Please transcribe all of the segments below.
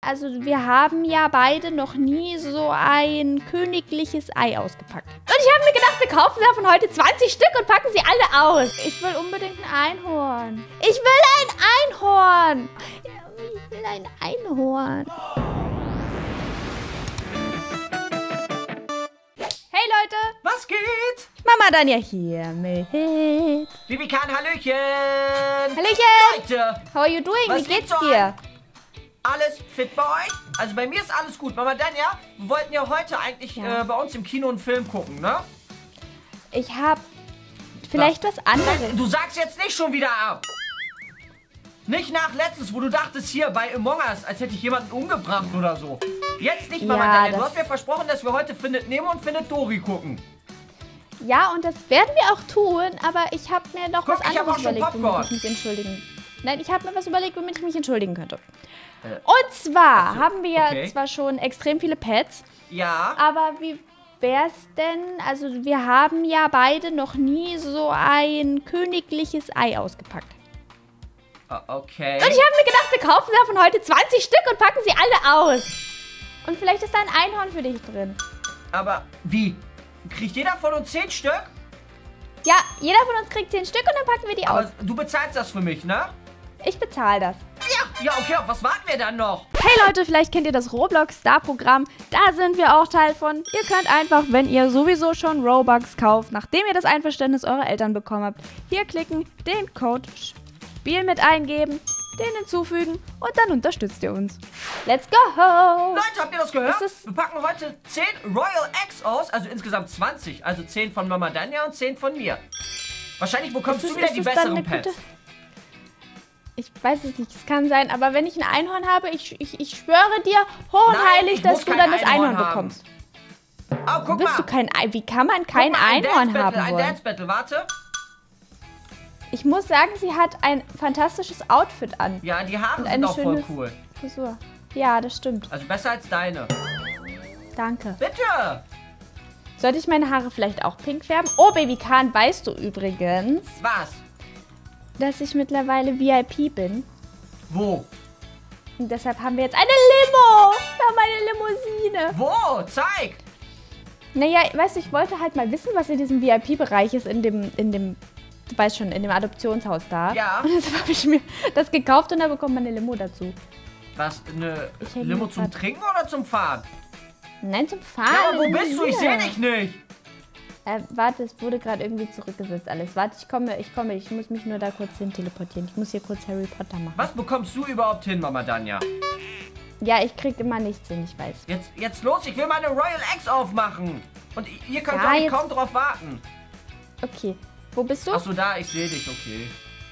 also wir haben ja beide noch nie so ein königliches Ei ausgepackt. Und ich habe mir gedacht, wir kaufen davon heute 20 Stück und packen sie alle aus. Ich will unbedingt ein Einhorn. Ich will ein Einhorn. Ja, ich will ein Einhorn. Hey Leute. Was geht? Mama Danja hier mit. Bibikan, Hallöchen. Hallöchen. Leute. How are you doing? Was Wie geht's gibt's dir? Alles fit bei euch? Also bei mir ist alles gut. Mama Danja, wir wollten ja heute eigentlich bei uns im Kino einen Film gucken, ne? Ich hab vielleicht was anderes. Du sagst jetzt nicht schon wieder ab. Nicht nach letztens, wo du dachtest, hier bei Among Us, als hätte ich jemanden umgebracht oder so. Jetzt nicht, Mama Danja. Du hast mir versprochen, dass wir heute Findet Nemo und Findet Dory gucken. Ja, und das werden wir auch tun, aber ich habe mir noch was ich hab auch anderes schon überlegt, womit Popcorn. ich mich entschuldigen. Nein, ich habe mir was überlegt, womit ich mich entschuldigen könnte. Und zwar haben wir ja zwar schon extrem viele Pets, Ja. aber wie wär's denn, also wir haben ja beide noch nie so ein königliches Ei ausgepackt. Okay. Und ich habe mir gedacht, wir kaufen davon heute 20 Stück und packen sie alle aus. Und vielleicht ist da ein Einhorn für dich drin. Aber wie? Kriegt jeder von uns 10 Stück? Ja, jeder von uns kriegt 10 Stück und dann packen wir die aus. Aber du bezahlst das für mich, ne? Ich bezahle das. Ja, okay, auf was warten wir dann noch? Hey Leute, vielleicht kennt ihr das Roblox Star Programm. Da sind wir auch Teil von. Ihr könnt einfach, wenn ihr sowieso schon Robux kauft, nachdem ihr das Einverständnis eurer Eltern bekommen habt, hier klicken, den Code Spiel mit eingeben, den hinzufügen und dann unterstützt ihr uns. Let's go! Leute, habt ihr das gehört? Wir packen heute 10 Royal Eggs aus, also insgesamt 20. Also 10 von Mama Danja und 10 von mir. Wahrscheinlich bekommst du wieder die besseren Pets. Ich weiß es nicht, es kann sein, aber wenn ich ein Einhorn habe, ich schwöre dir, hoch und heilig, dass du dann das Einhorn bekommst. Oh, guck mal. Wie kann man kein Einhorn haben ein wollen? Dance Battle, warte. Ich muss sagen, sie hat ein fantastisches Outfit an. Ja, die Haare und sind auch voll cool. Frisur. Ja, das stimmt. Also besser als deine. Danke. Bitte. Sollte ich meine Haare vielleicht auch pink färben? Oh, Bibikan, weißt du übrigens, Was? dass ich mittlerweile VIP bin? Wo? Und deshalb haben wir jetzt eine Limo. Wir haben eine Limousine. Wo? Zeig. Naja, weißt du, ich wollte halt mal wissen, was in diesem VIP-Bereich ist, in dem, du weißt schon, in dem Adoptionshaus da. Ja. Und deshalb habe ich mir das gekauft und da bekommt man eine Limo dazu. Was? Eine Limo zum Trinken oder zum Fahren? Nein, zum Fahren. Ja, aber wo bist du? Ich sehe dich nicht. Warte, es wurde gerade irgendwie zurückgesetzt alles. Warte, ich komme. Ich muss mich nur da kurz hin teleportieren. Ich muss hier kurz Harry Potter machen. Was bekommst du überhaupt hin, Mama Danja? Ja, ich krieg immer nichts hin, ich weiß. Jetzt los, ich will meine Royal Eggs aufmachen. Und ihr könnt Ja, doch kaum drauf warten. Okay, wo bist du? Achso, da, ich sehe dich, okay.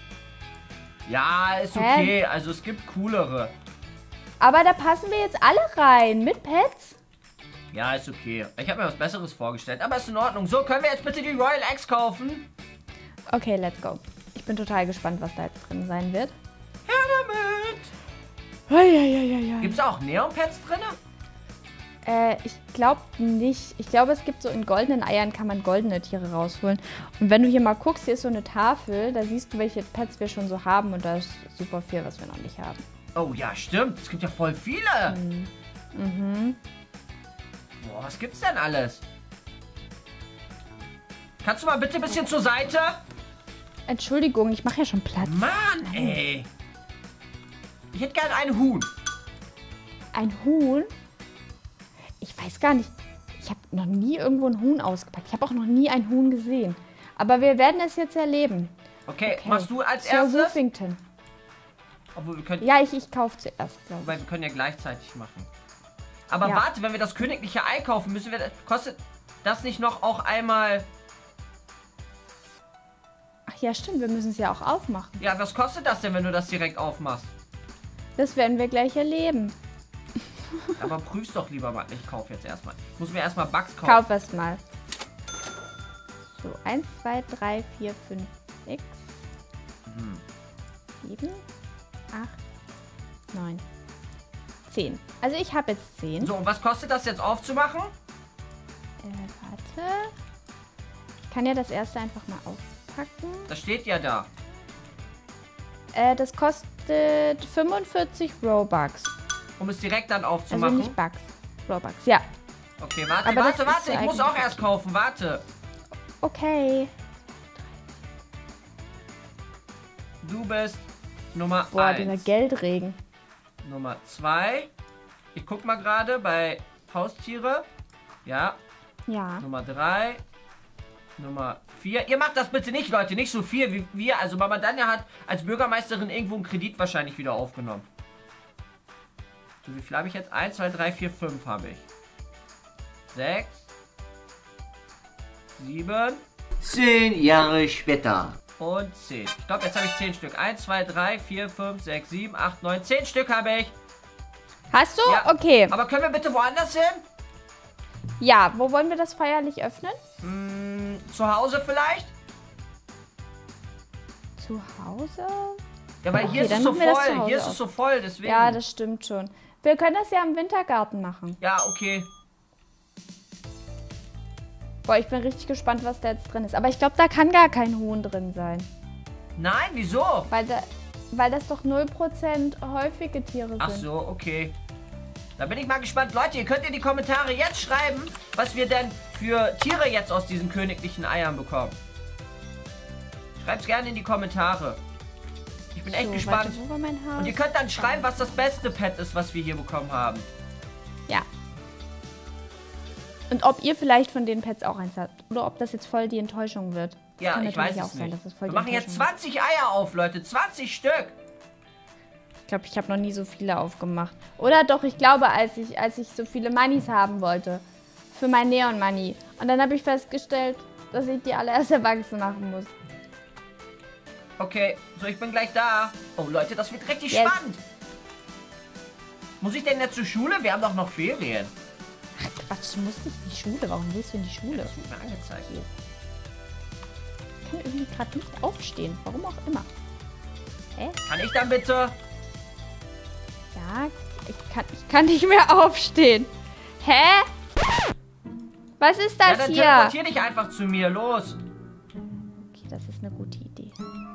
Ja, ist okay, also es gibt coolere. Aber da passen wir jetzt alle rein, mit Pets? Ja, ist okay. Ich habe mir was Besseres vorgestellt, aber ist in Ordnung. So, können wir jetzt bitte die Royal Eggs kaufen? Okay, let's go. Ich bin total gespannt, was da jetzt drin sein wird. Her damit! Ja. Gibt's auch Neon-Pets drin? Ich glaube nicht. Ich glaube, es gibt so in goldenen Eiern kann man goldene Tiere rausholen. Und wenn du hier mal guckst, hier ist so eine Tafel, da siehst du, welche Pets wir schon so haben und da ist super viel, was wir noch nicht haben. Oh ja, stimmt. Es gibt ja voll viele. Mhm. Boah, was gibt's denn alles? Kannst du mal bitte ein bisschen zur Seite? Entschuldigung, ich mache ja schon Platz. Mann, ey. Ich hätte gern ein Huhn. Ein Huhn? Ich weiß gar nicht. Ich habe noch nie irgendwo ein Huhn ausgepackt. Ich habe auch noch nie ein Huhn gesehen. Aber wir werden es jetzt erleben. Okay, machst du als Sir erstes? Woofington. Obwohl, wir können, Ja, ich kaufe zuerst, glaube weil wir können ja gleichzeitig machen. Aber Ja. warte, wenn wir das königliche Ei kaufen, müssen wir... Kostet das nicht noch auch einmal... Ach ja, stimmt. Wir müssen es ja auch aufmachen. Ja, was kostet das denn, wenn du das direkt aufmachst? Das werden wir gleich erleben. Aber prüf's doch lieber mal. Ich kaufe jetzt erstmal. Ich muss mir erstmal Bugs kaufen. Kauf erst mal. So, 1, 2, 3, 4, 5, 6, 7, 8, 9, 10. Also ich habe jetzt 10. So, und was kostet das jetzt aufzumachen? Warte. Ich kann ja das erste einfach mal auspacken. Das steht ja da. Das kostet 45 Robux. um es direkt dann Also aufzumachen. nicht Bugs. Robux, ja. Okay, warte, Aber das warte. ist Ich muss auch erst kaufen. Warte. Okay. Du bist Nummer 1. Boah, dieser Geldregen. Nummer 2. Ich guck mal gerade bei Haustiere. Ja. Ja. Nummer 3. Nummer 4. Ihr macht das bitte nicht, Leute. Nicht so viel wie wir. Also Mama Danja hat als Bürgermeisterin irgendwo einen Kredit wahrscheinlich wieder aufgenommen. So, wie viel habe ich jetzt? 1, 2, 3, 4, 5 habe ich. 6. 7. 10 Jahre später. Und 10. Ich glaube, jetzt habe ich 10 Stück. 1, 2, 3, 4, 5, 6, 7, 8, 9, 10 Stück habe ich. Hast du? Ja. Okay. Aber können wir bitte woanders hin? Ja, wo wollen wir das feierlich öffnen? Zu Hause vielleicht? Zu Hause? Ja, weil Okay, hier ist dann es so machen wir das zu voll. Hause Hier ist auf. es so voll, deswegen. Ja, das stimmt schon. Wir können das ja im Wintergarten machen. Ja, okay. Boah, ich bin richtig gespannt, was da jetzt drin ist. Aber ich glaube, da kann gar kein Huhn drin sein. Nein, wieso? Weil das doch 0% häufige Tiere sind. Ach so, okay. Da bin ich mal gespannt. Leute, ihr könnt in die Kommentare jetzt schreiben, was wir denn für Tiere jetzt aus diesen königlichen Eiern bekommen. Schreibt's gerne in die Kommentare. Ich bin echt So, gespannt. warte, wo war mein Haus? Und ihr könnt dann schreiben, was das beste Pet ist, was wir hier bekommen haben. Ja. Und ob ihr vielleicht von den Pets auch eins habt. Oder ob das jetzt voll die Enttäuschung wird. Das Ja, kann ich natürlich weiß auch es sein, nicht. dass es voll Wir die machen jetzt Enttäuschung 20 Eier auf, Leute. 20 Stück. Ich glaube, ich habe noch nie so viele aufgemacht. Oder doch, ich glaube, als ich so viele Moneys haben wollte. Für mein Neon Money. Und dann habe ich festgestellt, dass ich die alle erst erwachsen machen muss. Okay, so ich bin gleich da. Oh Leute, das wird richtig Yes. spannend. Muss ich denn jetzt zur Schule? Wir haben doch noch Ferien. Ach Quatsch, du musst nicht in die Schule. Warum willst du in die Schule? Das wird mir angezeigt. Ich kann irgendwie gerade nicht aufstehen. Warum auch immer. Hä? Kann ich dann bitte? Ja, ich kann nicht mehr aufstehen. Hä? Was ist Ja, das dann hier? teleportier dich einfach zu mir. Los. Okay, das ist eine gute Idee.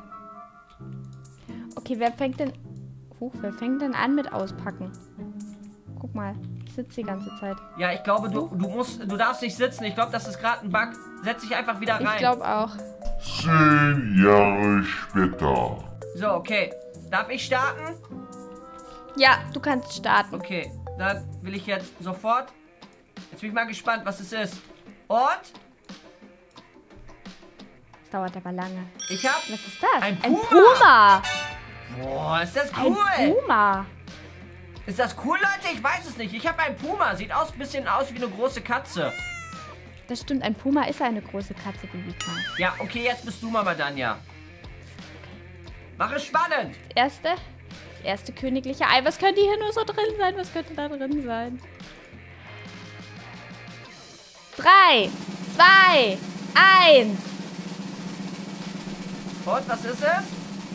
Okay, wer fängt denn an mit auspacken? Guck mal, ich sitze die ganze Zeit. Ja, ich glaube, du darfst nicht sitzen. Ich glaube, das ist gerade ein Bug. Setz dich einfach wieder rein. Ich glaube auch. 10 Jahre später. So, okay. Darf ich starten? Ja, du kannst starten. Okay, dann will ich jetzt sofort. Jetzt bin ich mal gespannt, was es ist. Und Das dauert aber lange. ich habe... Was ist das? Ein Ein Puma. Puma. Boah, ist das Ein cool. Puma. Ist das cool, Leute? Ich weiß es nicht. Ich habe einen Puma. Sieht ein bisschen aus wie eine große Katze. Das stimmt, ein Puma ist eine große Katze, Bibika. Ja, okay, jetzt bist du Mama Danja. Mach es spannend. Das erste königliche Ei. Was könnte hier nur so drin sein? Was könnte da drin sein? 3, 2, 1. Und, was ist es?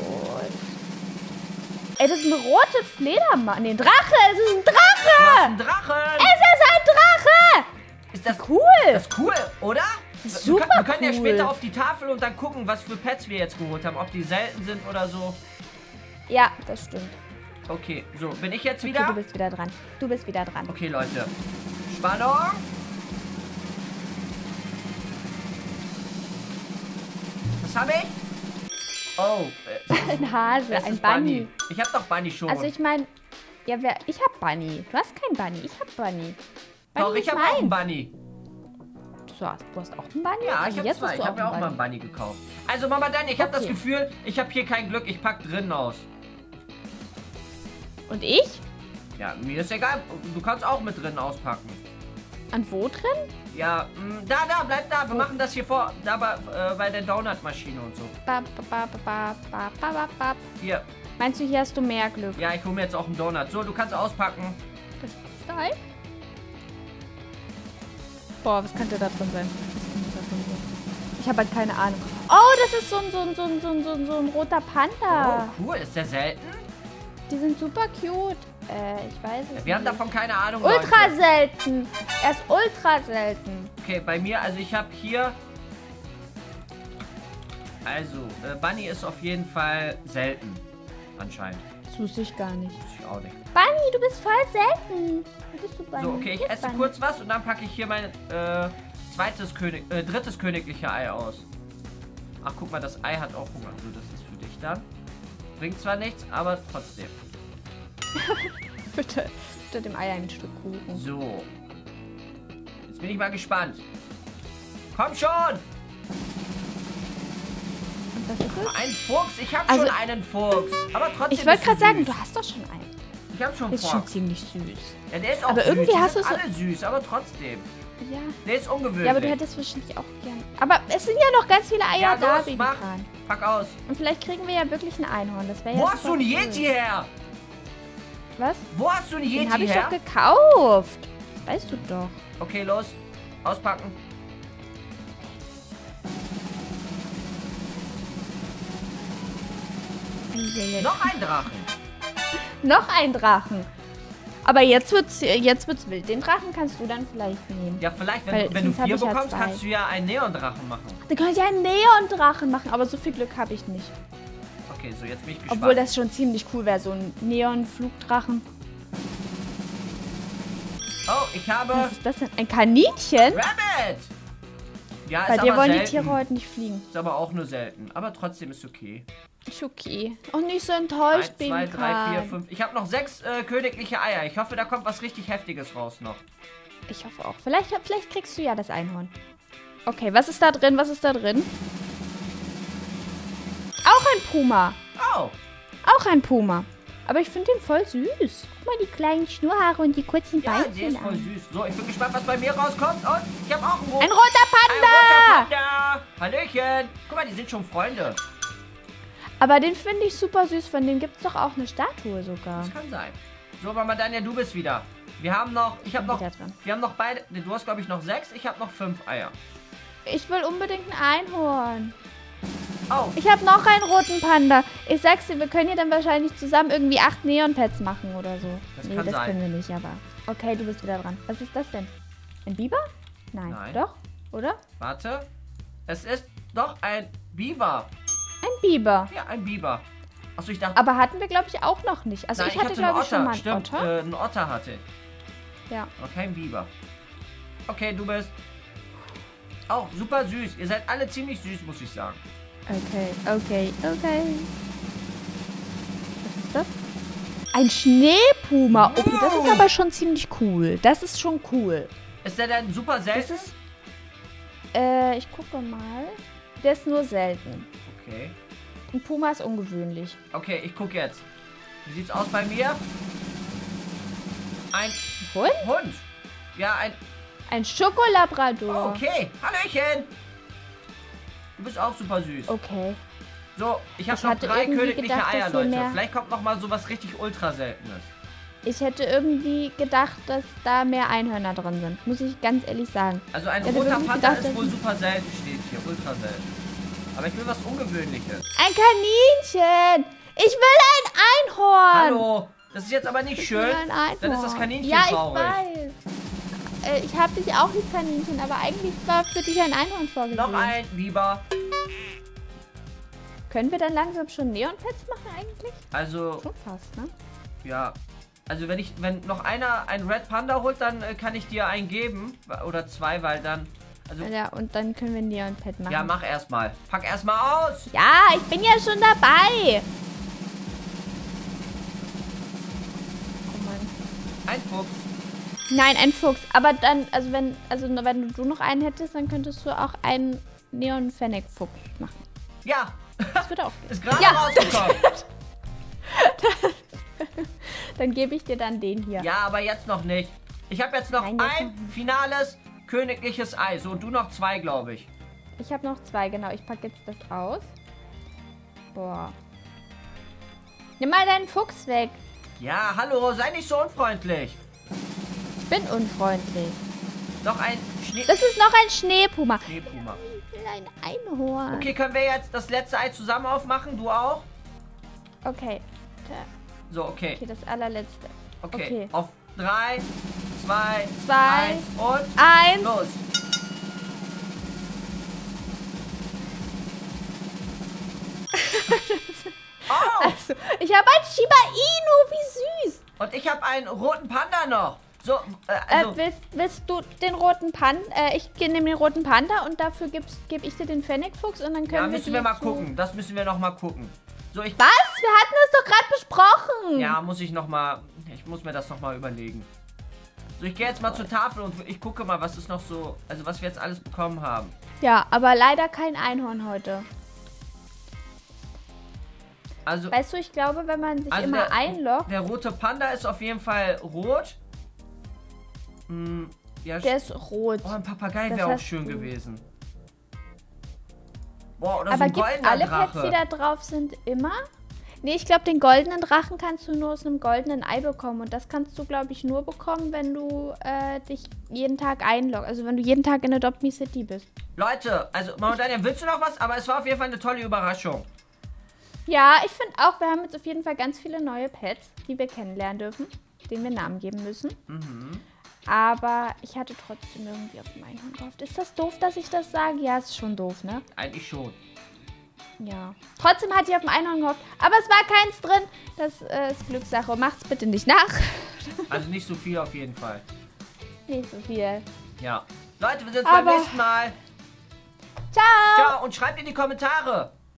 Ey, das ist ein rotes Fledermaus. Nee, ein Drache. Es ist ein Du hast Drache. einen Drachen. Es ist ein Drache. Ist das Cool. Das ist cool, oder? ist Wir super können ja cool. später auf die Tafel und dann gucken, was für Pets wir jetzt geholt haben. Ob die selten sind oder so. Ja, das stimmt. Okay, so, bin ich jetzt Okay, wieder? du bist wieder dran. Du bist wieder dran. Okay, Leute. Spannung. Was habe ich? Oh, Ein Hase, es ein ist Bunny. Ich habe doch Bunny schon. Also ich meine, ja, ich hab Bunny. Du hast keinen Bunny. Ich hab Bunny. doch, Bunny ich ist habe auch einen meins. Bunny. Du hast auch einen Bunny? Ja, Also ich habe jetzt zwei. hast du Ich habe mir auch mal einen Bunny gekauft. Also, Mama Dani, ich habe das Okay. Gefühl, ich habe hier kein Glück. Ich pack drinnen aus. Und ich? Ja, mir ist egal. Du kannst auch mit drinnen auspacken. Und wo drin? Ja, da, bleib da. Wir machen das hier vor, da bei der Donutmaschine und so. Hier. Meinst du, hier hast du mehr Glück? Ja, ich hole mir jetzt auch einen Donut. So, du kannst auspacken. Das ist dein? Boah, was könnte da drin sein? Was könnte da drin sein? Ich habe halt keine Ahnung. Oh, das ist so ein roter Panda. Oh, cool. Ist der selten? Die sind super cute. Ich weiß es Wir haben nicht. davon keine Ahnung, Ultra Leute. selten. Er ist ultra selten. Okay, bei mir, also ich habe hier... Also, Bunny ist auf jeden Fall selten. Anscheinend. Das wusste ich gar nicht. Wusste ich auch nicht. Bunny, du bist voll selten. Wo bist du, Bunny? So, okay, ich Hier ist esse Bunny. kurz was und dann packe ich hier mein drittes königliche Ei aus. Ach, guck mal, das Ei hat auch Hunger. So, das ist für dich dann. Bringt zwar nichts, aber trotzdem. Bitte, statt dem Ei ein Stück Kuchen. So. Jetzt bin ich mal gespannt. Komm schon! Und was ist es? Ein Fuchs. Ich habe Also- schon einen Fuchs. Aber trotzdem Ich wollte ist gerade er sagen, süß. du hast doch schon einen. Ich habe schon Ist einen schon Fuchs. ziemlich süß. Ja, der ist auch Aber süß. irgendwie Die hast sind du so- alle süß, aber trotzdem. Ja. Der ist ungewöhnlich. Ja, aber du hättest wahrscheinlich auch gern. Aber es sind ja noch ganz viele Eier Ja, da, los, mach. Babytran. Pack aus. Und vielleicht kriegen wir ja wirklich ein Einhorn. Das wäre ja Wo hast du super einen cool. Yeti her? Was? Wo hast du einen Den Yeti habe ich her? doch gekauft. Das weißt du doch. Okay, los. Auspacken. Noch ein Drachen. Noch ein Drachen. Aber jetzt wird's wild. Den Drachen kannst du dann vielleicht nehmen. Ja, vielleicht, Weil wenn du sonst hab 4 ich ja bekommst, 2. kannst du ja einen Neondrachen machen. Dann kann ich ja einen Neon-Drachen machen, aber so viel Glück habe ich nicht. Okay, so jetzt bin ich gespannt. Obwohl das schon ziemlich cool wäre, so ein Neon-Flugdrachen. Oh, ich habe Was ist das denn? Ein Kaninchen? Rabbit. Ja, Bei ist dir aber wollen selten. die Tiere heute nicht fliegen. Ist aber auch nur selten. Aber trotzdem ist okay. Ist okay. Und nicht so 1, enttäuscht 2, bin 3, 4, kann. 5. Ich habe noch 6 königliche Eier. Ich hoffe, da kommt was richtig Heftiges raus noch. Ich hoffe auch. Vielleicht kriegst du ja das Einhorn. Okay, was ist da drin? Was ist da drin? Auch ein Puma. Oh, Auch ein Puma. Aber ich finde den voll süß. Guck mal die kleinen Schnurrhaare und die kurzen ja, der Beinchen ist voll an. süß. So, ich bin gespannt, was bei mir rauskommt. Und ich habe auch einen Ein roten. roter Ein Panda! roter Panda. Hallöchen. Guck mal, die sind schon Freunde. Aber den finde ich super süß. Von dem gibt es doch auch eine Statue sogar. Das kann sein. So, Mama Danja, du bist wieder. Wir haben noch, ich habe noch, wieder dran. wir haben noch beide, du hast glaube ich noch 6, ich habe noch 5 Eier. Ich will unbedingt ein Einhorn. Oh, Ich habe noch einen roten Panda. Ich sag's dir, wir können hier dann wahrscheinlich zusammen irgendwie 8 Neon-Pads machen oder so. Das Nee, kann das sein. können wir nicht, aber... Okay, du bist wieder dran. Was ist das denn? Ein Biber? Nein. Nein. Doch? Oder? warte. Es ist doch ein Biber. Ein Biber. Ja, ein Biber. Achso, ich dachte, Aber hatten wir, glaube ich, auch noch nicht. Also nein, ich hatte, glaube ich, schon mal einen Stimmt, Otter. einen Otter hatte ich. Ja. Aber kein Biber. Okay, du bist auch super süß. Ihr seid alle ziemlich süß, muss ich sagen. Okay. Was ist das? Ein Schneepuma. Okay, das ist aber schon ziemlich cool. Das ist schon cool. Ist der denn super selten? ist- Ich gucke mal. Der ist nur selten. Okay. Ein Puma ist ungewöhnlich. Okay, ich gucke jetzt. Wie sieht's aus bei mir? Ein Hund? Hund. Ja, ein... Ein Schokolabrador. Oh, okay. Hallöchen. Du bist auch super süß. Okay. So, ich habe Ich noch hatte 3 irgendwie königliche gedacht, Eier, dass hier Leute. mehr- Vielleicht kommt noch mal so was richtig ultra seltenes. Ich hätte irgendwie gedacht, dass da mehr Einhörner drin sind. Muss ich ganz ehrlich sagen. Also ein Ich hätte roter wirklich Panda gedacht, ist dass- wohl super selten, steht hier. Ultra selten. Aber ich will was Ungewöhnliches. Ein Kaninchen. Ich will ein Einhorn. Hallo. Das ist jetzt aber nicht Ich schön. will ein Einhorn. Dann ist das Kaninchen ja, traurig. ich weiß. Ich habe dich auch lieb, Kaninchen, aber eigentlich war für dich ein Einhorn vorgesehen. Noch ein Biber. Können wir dann langsam schon Neon-Pets machen eigentlich? Also, Schon fast, ne? ja. Also wenn noch einer einen Red Panda holt, dann kann ich dir einen geben. Oder 2, weil dann... Also, Ja, und dann können wir ein Neon-Pet machen. ja, mach erstmal. Pack erstmal aus. Ja, ich bin ja schon dabei. Oh Mann. Ein Fuchs. Nein, ein Fuchs. Aber dann, wenn du noch einen hättest, dann könntest du auch einen Neon-Fennec-Fuchs machen. Ja, Das würde auch gehen. ist gerade Ja. rausgekommen. Dann gebe ich dir dann den hier. Ja, aber jetzt noch nicht. Ich habe jetzt noch Nein, jetzt ein noch nicht. finales königliches Ei. So, und du noch 2, glaube ich. Ich habe noch 2, genau. Ich packe jetzt das aus. Boah. Nimm mal deinen Fuchs weg. Ja, hallo, sei nicht so unfreundlich. Ich bin unfreundlich. Noch ein Das ist noch ein Schneepuma. Schneepuma. Ich will ein Einhorn. Okay, können wir jetzt das letzte Ei zusammen aufmachen? Du auch? Okay. So, okay. Okay, das allerletzte. Okay. Okay. Auf 3, 2, 2, 1 und 1. los. Oh, Also, ich habe einen Shiba Inu, wie süß. und ich habe einen roten Panda noch. So, Willst du den roten Panda? Ich nehme den roten Panda und dafür gebe ich dir den Pfennigfuchs und dann können ja, wir müssen wir mal gucken. Das müssen wir noch mal gucken. So, Was? Wir hatten das doch gerade besprochen. Ja, ich muss mir das noch mal überlegen. So, ich gehe jetzt mal zur Tafel und ich gucke mal, was ist noch so, also was wir jetzt alles bekommen haben. Ja, aber leider kein Einhorn heute. Also, Weißt du, ich glaube, wenn man sich immer der, einloggt, der rote Panda ist auf jeden Fall rot. Ja, der ist rot. oh, ein Papagei Das wäre auch hast schön du. gewesen. Boah, oder Aber so ein gibt goldener alle Drache. Pets, die da drauf sind, immer? Nee, ich glaube, den goldenen Drachen kannst du nur aus einem goldenen Ei bekommen. Und das kannst du, glaube ich, nur bekommen, wenn du dich jeden Tag einloggst. Also wenn du jeden Tag in Adopt Me City bist. Leute, also Mama Daniel, willst du noch was? Aber es war auf jeden Fall eine tolle Überraschung. Ja, ich finde auch, wir haben jetzt auf jeden Fall ganz viele neue Pets, die wir kennenlernen dürfen, denen wir Namen geben müssen. Aber ich hatte trotzdem irgendwie auf den Einhorn gehofft. Ist das doof, dass ich das sage? Ja, ist schon doof, ne? Eigentlich schon. Ja. Trotzdem hatte ich auf den Einhorn gehofft. Aber es war keins drin. Das ist Glückssache. Macht's bitte nicht nach. Also nicht so viel auf jeden Fall. Nicht so viel. Ja. Leute, wir sehen uns beim Aber- nächsten Mal. Ciao. Ciao und schreibt in die Kommentare.